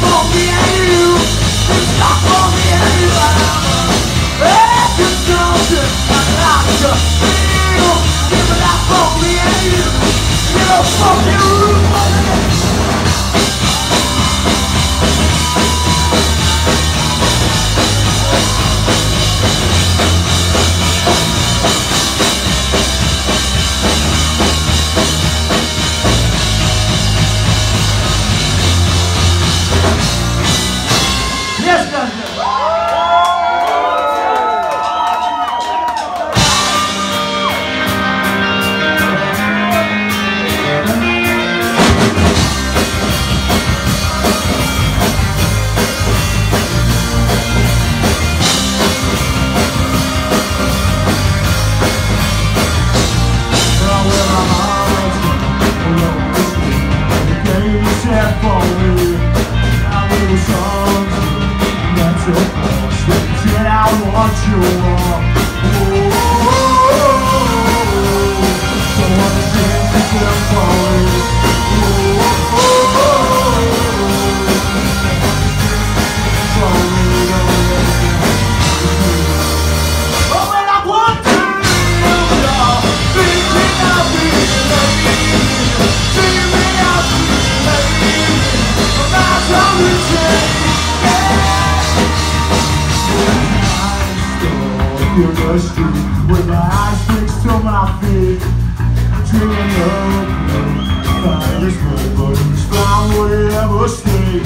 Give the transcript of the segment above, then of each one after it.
for me and you. It's not for me and you. It's just something I like to feel. Give it up for me and you. Give it for you. The street with my eyes fixed to my feet, dreaming of fire is red, but each ground will ever stay.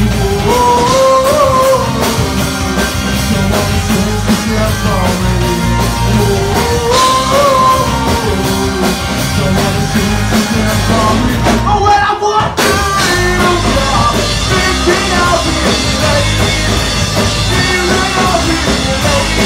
Someone sings to care for me. Someone sings to care for me. Oh, when I walk through the dark, thinking of you, lady, feeling of you, lady.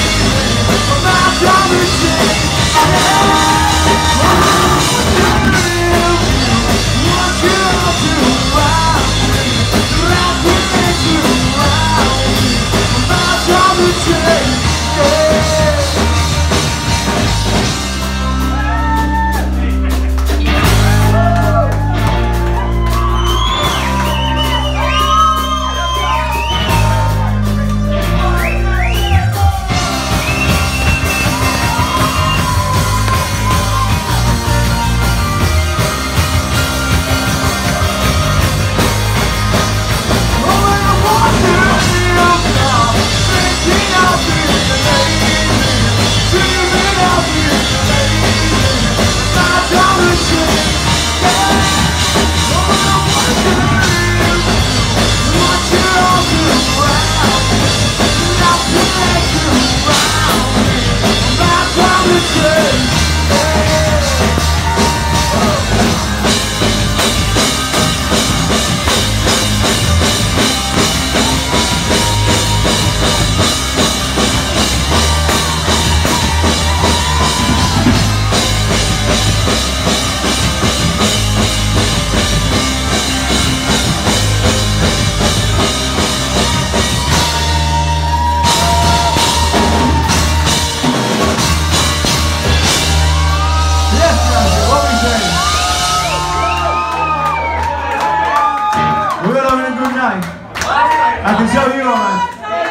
I can tell you all, man.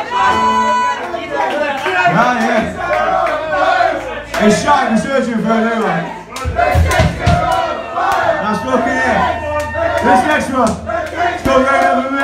Yeah. It's shy, we're searching for a new one. That's looking here. This next one, it's called Rain Over Me.